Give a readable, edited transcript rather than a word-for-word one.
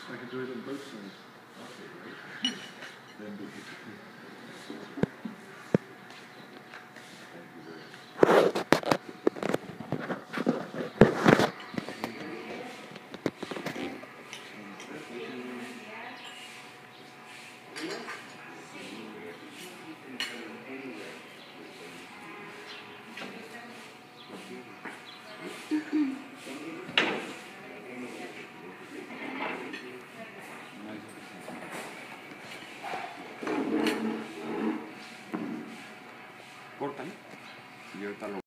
I can do it on both sides. Okay, great. Then do it. Cortan y ahorita lo